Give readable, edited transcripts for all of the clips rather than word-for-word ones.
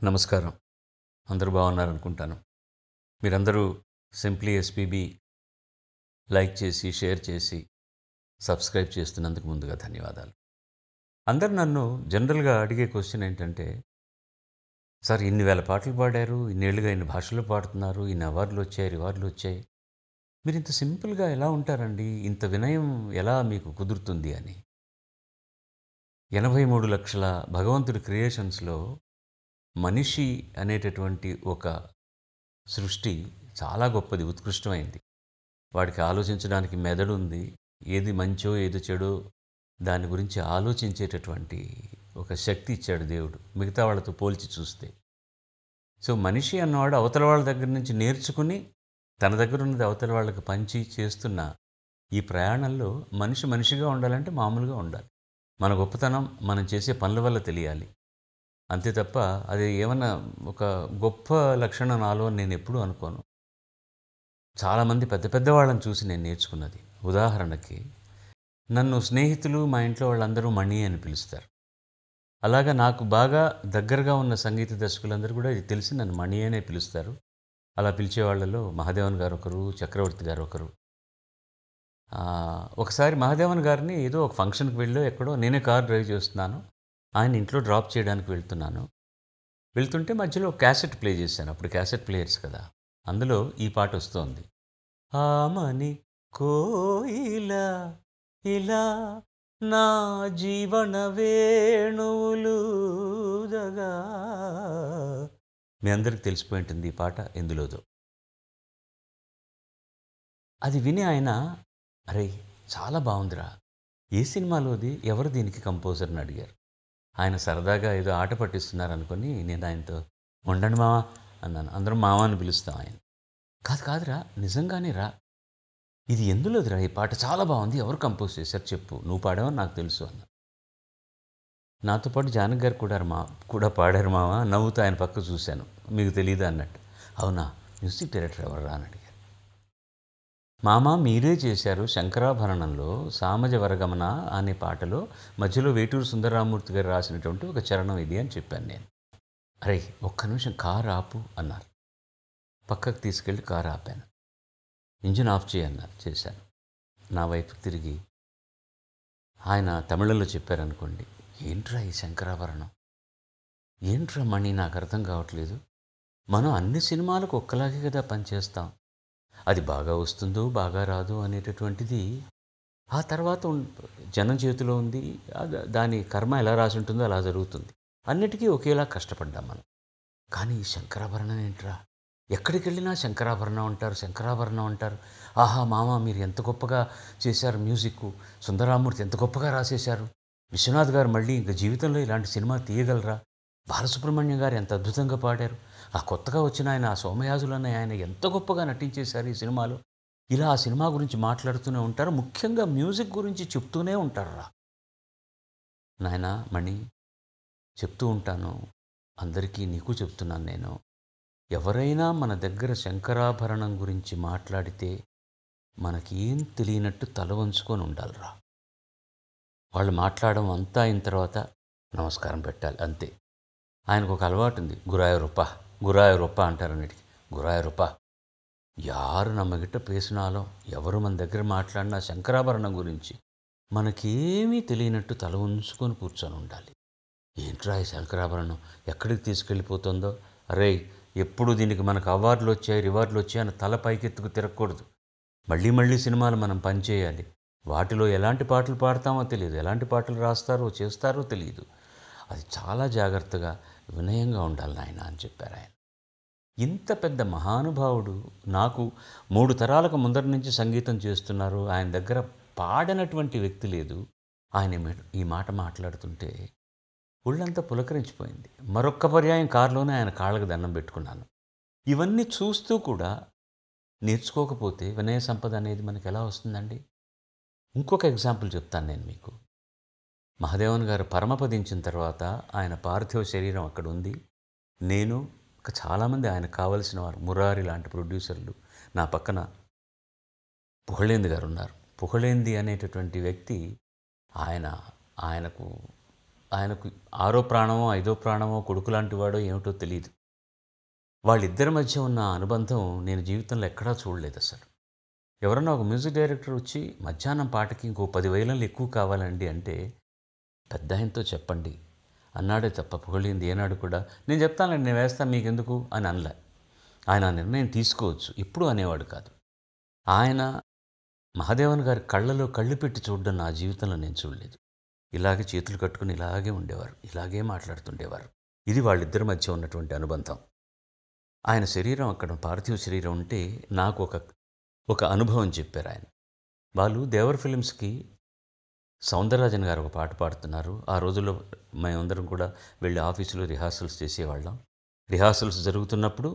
నమస్కారం. అందరూ బాగున్నారనుకుంటాను. మీరందరూ సింప్లీ ఎస్పీబీ లైక్ చేసి, షేర్ చేసి, సబ్స్క్రైబ్ చేస్తున్నందుకు ముందుగా ధన్యవాదాలు. అందరూ నన్ను జనరల్‌గా అడిగే క్వెషన్ ఏంటంటే, సార్ ఇన్ని వేల పాటలు పాడారు, ఇన్నేళ్లుగా ఇన్ని భాషల్లో పాడుతున్నారు, ఇన్ని అవార్డులొచ్చాయి, రివార్డులొచ్చాయి. మీరింత సింపుల్‌గా ఎలా ఉంటారండి? ఇంత వినయం ఎలా మీకు కుదురుతుంది అని. 83,00,000 భగవంతుడి క్రియేషన్స్‌లో మనిషి అనేటటువంటి ఒక సృష్టి చాలా గొప్పది, ఉత్కృష్టమైంది. వాడికి ఆలోచించడానికి మెదడుంది. ఏది మంచో, ఏది చెడో దాని గురించి ఆలోచించేటటువంటి ఒక శక్తి ఇచ్చాడు దేవుడు, మిగతా వాళ్ళతో పోల్చి చూస్తే. సో, మనిషి అన్నవాడు అవతల వాళ్ళ దగ్గర నుంచి నేర్చుకుని, తన దగ్గర ఉన్నది అవతల వాళ్ళకి పంచి చేస్తున్న ఈ ప్రయాణంలో మనిషి మనిషిగా ఉండాలంటే మామూలుగా ఉండాలి. మన గొప్పతనం మనం చేసే పనుల వల్ల తెలియాలి. అంతే తప్ప అది ఏమన్నా ఒక గొప్ప లక్షణం నాలో అని నేనెప్పుడూ అనుకోను. చాలామంది పెద్ద పెద్ద వాళ్ళని చూసి నేను నేర్చుకున్నది. ఉదాహరణకి నన్ను స్నేహితులు, మా ఇంట్లో వాళ్ళందరూ మణి అని పిలుస్తారు. అలాగా నాకు బాగా దగ్గరగా ఉన్న సంగీత దర్శకులందరూ కూడా ఇది తెలిసి నన్ను మణి అనే పిలుస్తారు. అలా పిలిచే వాళ్ళలో మహాదేవన్ గారు ఒకరు, చక్రవర్తి గారు ఒకరు. ఒకసారి మహాదేవన్ గారిని ఏదో ఒక ఫంక్షన్‌కి వెళ్ళో ఎక్కడో నేనే కార్ డ్రైవ్ చేస్తున్నాను. ఆయన ఇంట్లో డ్రాప్ చేయడానికి వెళ్తున్నాను. వెళ్తుంటే మధ్యలో క్యాసెట్ ప్లే చేశాను. అప్పుడు క్యాసెట్ ప్లేయర్స్ కదా! అందులో ఈ పాట వస్తోంది. ఆమని కోయిల ఇలా నా జీవన వేణువులూదగా. మీ అందరికి తెలిసిపోయి ఉంటుంది ఈ పాట ఎందులోదో. అది విని ఆయన, అరేయ్ చాలా బాగుందిరా, ఏ సినిమాలోది, ఎవరు దీనికి కంపోజర్ని అడిగారు. ఆయన సరదాగా ఏదో ఆట పట్టిస్తున్నారనుకొని నేను ఆయనతో ఉండండి మావా అన్నాను. అందరం మావా అని పిలుస్తాం ఆయన. కాదు కాదురా, నిజంగానే రా, ఇది ఎందులోదిరా, ఈ పాట చాలా బాగుంది, ఎవరు కంపోజ్ చేశారు చెప్పు, నువ్వు పాడావని నాకు తెలుసు అన్న. నాతో పాటు జానకి గారు కూడా పాడారు మావా. నవ్వుతూ ఆయన పక్క చూశాను. మీకు తెలియదా అన్నట్టు. అవునా, మ్యూజిక్ డైరెక్టర్ ఎవర్రా అని అడిగారు. మామ మీరే చేశారు శంకరాభరణంలో సామజ వరగమన అనే పాటలో మధ్యలో వేటూరు సుందరరామూర్తి గారు రాసినటువంటి ఒక చరణం ఇది అని చెప్పాను నేను. అరే ఒక్క నిమిషం కారు ఆపు అన్నారు. పక్కకు తీసుకెళ్ళి కారు ఆపాను. ఇంజిన్ ఆఫ్ చేయన్నారు, చేశాను. నా వైపు తిరిగి ఆయన తమిళంలో చెప్పారనుకోండి, ఏంట్రా ఈ శంకరాభరణం, ఏంట్రా మణి, నాకు అర్థం కావట్లేదు. మనం అన్ని సినిమాలకు ఒక్కలాగే కదా పనిచేస్తాం. అది బాగా వస్తుందో బాగా రాదో అనేటటువంటిది ఆ తర్వాత జనం చేతిలో ఉంది. దాని కర్మ ఎలా రాసి ఉంటుందో అలా జరుగుతుంది. అన్నిటికీ ఒకేలా కష్టపడ్డాం మనం. కానీ ఈ శంకరాభరణం ఏంట్రా, ఎక్కడికి వెళ్ళినా శంకరాభరణం అంటారు, శంకరాభరణం అంటారు. ఆహా మామ మీరు ఎంత గొప్పగా చేశారు మ్యూజిక్, సుందరరామూర్తి ఎంత గొప్పగా రాసేశారు, విశ్వనాథ్ గారు మళ్ళీ ఇంక జీవితంలో ఇలాంటి సినిమా తీయగలరా, బాలసుబ్రహ్మణ్యం గారు ఎంత అద్భుతంగా పాడారు, ఆ కొత్తగా వచ్చిన ఆయన ఆ సోమయాజులు అనే ఆయన ఎంత గొప్పగా నటించేశారు ఈ సినిమాలో. ఇలా ఆ సినిమా గురించి మాట్లాడుతూనే ఉంటారు. ముఖ్యంగా మ్యూజిక్ గురించి చెప్తూనే ఉంటారురా. నాయనా మణి, చెప్తూ ఉంటాను అందరికీ, నీకు చెప్తున్నాను నేను. ఎవరైనా మన దగ్గర శంకరాభరణం గురించి మాట్లాడితే మనకేం తెలియనట్టు తల వంచుకొని ఉండాలిరా. వాళ్ళు మాట్లాడడం అంతా అయిన తర్వాత నమస్కారం పెట్టాలి అంతే. ఆయనకు ఒక అలవాటు ఉంది, గురాయూరప్ప అంటారు అన్నిటికీ. గురాయూరప్ప యారు నమ్మగిట్ట పేసినాలో, ఎవరు మన దగ్గర మాట్లాడినా శంకరాభరణం గురించి మనకేమీ తెలియనట్టు తల ఉంచుకొని కూర్చొని ఉండాలి. ఏంట్రా ఈ శంకరాభరణం ఎక్కడికి తీసుకెళ్ళిపోతుందో, అరే ఎప్పుడు దీనికి మనకు అవార్డులు వచ్చాయి, రివార్డులు వచ్చాయి అని తల పైకెత్తుకు తిరగకూడదు. మళ్ళీ మళ్ళీ సినిమాలు మనం పనిచేయాలి. వాటిలో ఎలాంటి పాటలు పాడతామో తెలియదు, ఎలాంటి పాటలు రాస్తారో చేస్తారో తెలియదు. అది చాలా జాగ్రత్తగా వినయంగా ఉండాలి నాయన అని చెప్పారు ఆయన. ఇంత పెద్ద మహానుభావుడు నాకు 3 తరాలకు ముందరి నుంచి సంగీతం చేస్తున్నారు. ఆయన దగ్గర పాడనటువంటి వ్యక్తి లేదు. ఆయన ఈ మాట మాట్లాడుతుంటే ఒళ్ళంతా పులకరించిపోయింది. మరొక్క పర్యాయం కారులోనే ఆయన కాళ్ళకు దండం పెట్టుకున్నాను. ఇవన్నీ చూస్తూ కూడా నేర్చుకోకపోతే వినయ సంపద అనేది మనకు ఎలా వస్తుందండి? ఇంకొక ఎగ్జాంపుల్ చెప్తాను నేను మీకు. మహాదేవన్ గారు పరమపదించిన తర్వాత ఆయన పార్థివ శరీరం అక్కడ ఉంది. నేను ఇంకా చాలామంది ఆయనకు కావలసిన వారు, మురారి లాంటి ప్రొడ్యూసర్లు నా పక్కన పుగళేంది గారు ఉన్నారు. పుగళేంది అనేటటువంటి వ్యక్తి ఆయనకు ఆయనకు ఆరో ప్రాణమో, ఐదో ప్రాణమో, కొడుకు లాంటి వాడో ఏమిటో తెలీదు. వాళ్ళిద్దరి మధ్య ఉన్న అనుబంధం నేను జీవితంలో ఎక్కడా చూడలేదసలు. ఎవరన్నా ఒక మ్యూజిక్ డైరెక్టర్ వచ్చి మధ్యాహ్నం పాటకి ఇంకో 10 వయలిన్లు ఎక్కువ కావాలండి అంటే, పెద్దాయనతో చెప్పండి అన్నాడే తప్ప పొగిడింది ఏనాడు కూడా, నేను చెప్తానులెండి నేను వేస్తాను మీకెందుకు అని అనలే. ఆయన ఆ నిర్ణయం తీసుకోవచ్చు. ఎప్పుడూ అనేవాడు కాదు. ఆయన మహాదేవన్ గారి కళ్ళలో కళ్ళు పెట్టి చూడడం నా జీవితంలో నేను చూడలేదు. ఇలాగే చేతులు కట్టుకుని ఇలాగే ఉండేవారు. ఇలాగే మాట్లాడుతుండేవారు. ఇది వాళ్ళిద్దరి మధ్య ఉన్నటువంటి అనుబంధం. ఆయన శరీరం అక్కడ పార్థివ శరీరం ఉంటే నాకు ఒక అనుభవం చెప్పారాయన. వాళ్ళు దేవర్ ఫిలిమ్స్‌కి సౌందరరాజన్ గారు ఒక పాట పాడుతున్నారు. ఆ రోజుల్లో మేమందరం కూడా వెళ్ళి ఆఫీసులో రిహార్సల్స్ చేసేవాళ్ళం. రిహార్సల్స్ జరుగుతున్నప్పుడు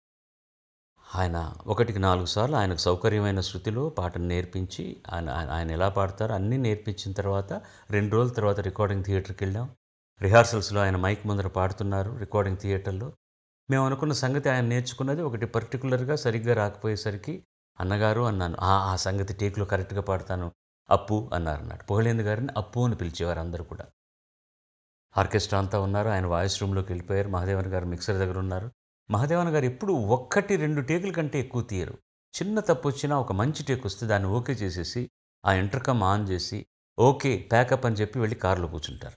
ఆయన 1కి 4 సార్లు ఆయనకు సౌకర్యమైన శృతిలో పాటను నేర్పించి ఆయన ఎలా పాడతారో అన్నీ నేర్పించిన తర్వాత 2 రోజుల తర్వాత రికార్డింగ్ థియేటర్‌కెళ్ళాం. రిహార్సల్స్‌లో ఆయన మైక్ ముందర పాడుతున్నారు రికార్డింగ్ థియేటర్‌లో. మేము అనుకున్న సంగతి ఆయన నేర్చుకున్నది ఒకటి పర్టిక్యులర్‌గా సరిగ్గా రాకపోయేసరికి అన్నగారు అన్నాను. ఆ సంగతి టేక్‌లో కరెక్ట్‌గా పాడతాను. అప్పు అన్నారన్నాడు. పుగళేంద్ర గారిని అప్పు అని పిలిచేవారు అందరూ కూడా. ఆర్కెస్ట్రా అంతా ఉన్నారు. ఆయన వాయిస్ రూమ్‌లోకి వెళ్ళిపోయారు. మహాదేవన్ గారు మిక్సర్ దగ్గర ఉన్నారు. మహాదేవన్ గారు ఎప్పుడు 1, 2 టేకుల కంటే ఎక్కువ తీయరు. చిన్న తప్పొచ్చినా ఒక మంచి టేక్ వస్తే దాన్ని ఓకే చేసేసి ఆ ఇంటర్కమ్ ఆన్ చేసి ఓకే ప్యాకప్ అని చెప్పి వెళ్ళి కారులో కూర్చుంటారు.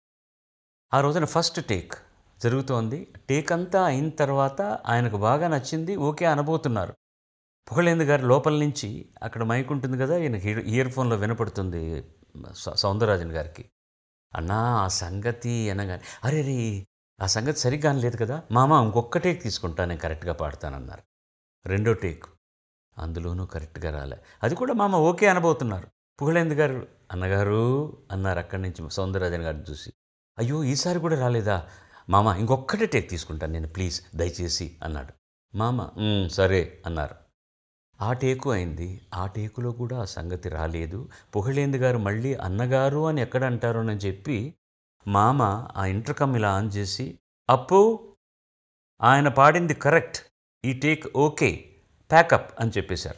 ఆ రోజున ఫస్ట్ టేక్ జరుగుతోంది. టేక్ అంతా అయిన తర్వాత ఆయనకు బాగా నచ్చింది. ఓకే అనబోతున్నారు. పుగళేంద్ర గారు లోపల నుంచి అక్కడ మైక్ ఉంటుంది కదా! ఈయనకి ఇయర్ ఫోన్‌లో వినపడుతుంది సౌందరరాజన్ గారికి. అన్నా ఆ సంగతి అనగానే అరెరే! ఆ సంగతి సరిగ్గా అనలేదు కదా! మామ ఇంకొక్క టేక్ తీసుకుంటా నేను కరెక్ట్‌గా పాడతానన్నారు. రెండో టేక్ అందులోనూ కరెక్ట్‌గా రాలే. అది కూడా మామ ఓకే అనబోతున్నారు. పుగళేంద్ర గారు అన్నగారు అన్నారు అక్కడి నుంచి సౌందరరాజన్ గారిని చూసి. అయ్యో! ఈసారి కూడా రాలేదా? మామ ఇంకొక్కటే టేక్ తీసుకుంటాను నేను ప్లీజ్ దయచేసి అన్నాడు. మామ సరే అన్నారు. ఆ టేకు అయింది. ఆ టేకులో కూడా ఆ సంగతి రాలేదు. పుగళేంద్ర గారు మళ్ళీ అన్నగారు అని ఎక్కడ అంటారోనని చెప్పి మామ ఆ ఇంటర్కమ్ ఇలా ఆన్ చేసి అప్పు ఆయన పాడింది కరెక్ట్. ఈ టేక్ ఓకే. ప్యాకప్ అని చెప్పేశారు.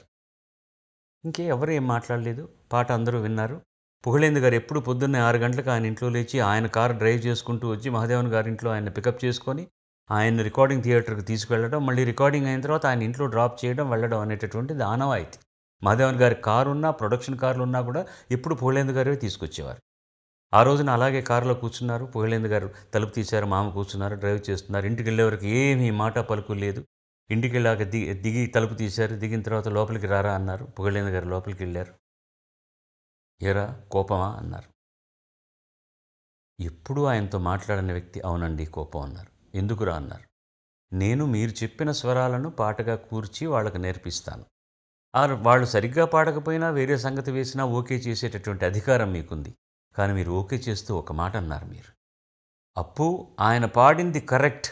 ఎవరు ఏం మాట్లాడలేదు. పాట అందరూ విన్నారు. పుగళేంద్ర గారు ఎప్పుడు పొద్దున్నే 6 గంటలకు ఆయన ఇంట్లో లేచి ఆయన కారు డ్రైవ్ చేసుకుంటూ వచ్చి మహాదేవన్ గారి ఇంట్లో ఆయన్ని పికప్ చేసుకొని ఆయన్ని రికార్డింగ్ థియేటర్‌కి తీసుకెళ్ళడం, మళ్ళీ రికార్డింగ్ అయిన తర్వాత ఆయన ఇంట్లో డ్రాప్ చేయడం, వెళ్ళడం అనేటటువంటిది ఆనవాయితీ. మహాదేవన్ గారి కారున్నా, ప్రొడక్షన్ కార్లున్నా కూడా ఎప్పుడు పుగళేంద్ర గారే తీసుకొచ్చేవారు. ఆ రోజున అలాగే కారులో కూర్చున్నారు. పుగళేంద్ర గారు తలుపు తీశారు. మామ కూర్చున్నారు. డ్రైవ్ చేస్తున్నారు. ఇంటికెళ్ళేవరకు ఏమీ మాట పలుకు లేదు. ఇంటికెళ్ళాక దిగి తలుపు తీశారు. దిగిన తర్వాత లోపలికి రారా అన్నారు. పుగళేంద్ర గారు లోపలికెళ్ళారు. ఏరా కోపమా అన్నారు. ఎప్పుడూ ఆయనతో మాట్లాడని వ్యక్తి అవునండి కోపం అన్నారు. ఎందుకురా అన్నారు. నేను మీరు చెప్పిన స్వరాలను పాటగా కూర్చి వాళ్ళకి నేర్పిస్తాను. వాళ్ళు సరిగ్గా పాడకపోయినా వేరే సంగతి వేసినా ఓకే చేసేటటువంటి అధికారం మీకుంది. కానీ మీరు ఓకే చేస్తూ ఒక మాట అన్నారు మీరు. అప్పు ఆయన పాడింది కరెక్ట్.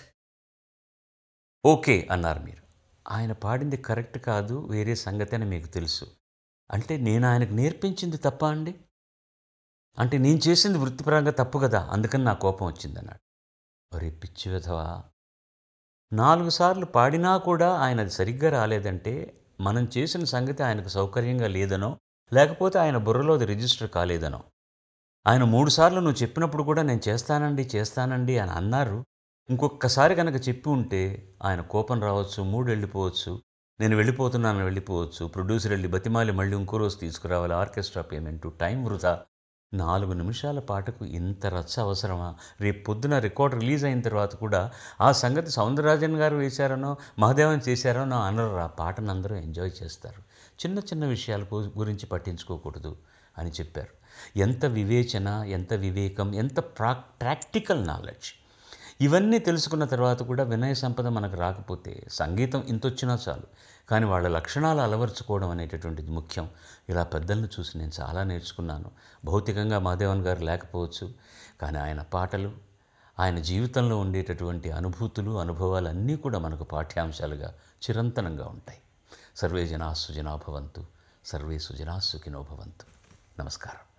ఓకే అన్నారు మీరు. ఆయన పాడింది కరెక్ట్ కాదు వేరే సంగతి అని మీకు తెలుసు. అంటే నేను ఆయనకు నేర్పించింది తప్పా అండి? అంటే నేను చేసింది వృత్తిపరంగా తప్పు కదా! అందుకని నా కోపం వచ్చిందన్నాడు. ఒరే పిచ్చి వెధవా! 4 సార్లు పాడినా కూడా ఆయన అది సరిగ్గా రాలేదంటే మనం చేసిన సంగతి ఆయనకు సౌకర్యంగా లేదనో, లేకపోతే ఆయన బుర్రలో అది రిజిస్టర్ కాలేదనో. ఆయన 3 సార్లు నువ్వు చెప్పినప్పుడు కూడా నేను చేస్తానండి, చేస్తానండి అని అన్నారు. ఇంకొక్కసారి గనక చెప్పి ఉంటే ఆయన కోపం రావచ్చు, మూడ్ వెళ్ళిపోవచ్చు. నేను వెళ్ళిపోతున్నానని వెళ్ళిపోవచ్చు. ప్రొడ్యూసర్ వెళ్ళి బతిమాలి మళ్ళీ ఇంకో రోజు తీసుకురావాలి. ఆర్కెస్ట్రా పేమెంటు, టైం వృధా. 4 నిమిషాల పాటకు ఇంత రచ్చ అవసరమా? రేపు పొద్దున రికార్డ్ రిలీజ్ అయిన తర్వాత కూడా ఆ సంగతి సౌందరరాజన్ గారు వేశారనో, మహాదేవన్ చేశారనో అనరు. ఆ పాటను అందరూ ఎంజాయ్ చేస్తారు. చిన్న చిన్న విషయాల గురించి పట్టించుకోకూడదు అని చెప్పారు. ఎంత వివేచన, ఎంత వివేకం, ఎంత ప్రాక్టికల్ నాలెడ్జ్. ఇవన్నీ తెలుసుకున్న తర్వాత కూడా వినయ సంపద మనకు రాకపోతే సంగీతం ఇంతొచ్చినా చాలు. కానీ వాళ్ళ లక్షణాలు అలవర్చుకోవడం అనేటటువంటిది ముఖ్యం. ఇలా పెద్దలను చూసి నేను చాలా నేర్చుకున్నాను. భౌతికంగా మహాదేవన్ గారు లేకపోవచ్చు. కానీ ఆయన పాటలు, ఆయన జీవితంలో ఉండేటటువంటి అనుభూతులు, అనుభవాలు అన్నీ కూడా మనకు పాఠ్యాంశాలుగా చిరంతనంగా ఉంటాయి. సర్వే జనా సుజనా భవంతు. సర్వే సుజనా సుఖినో భవంతు. నమస్కారం.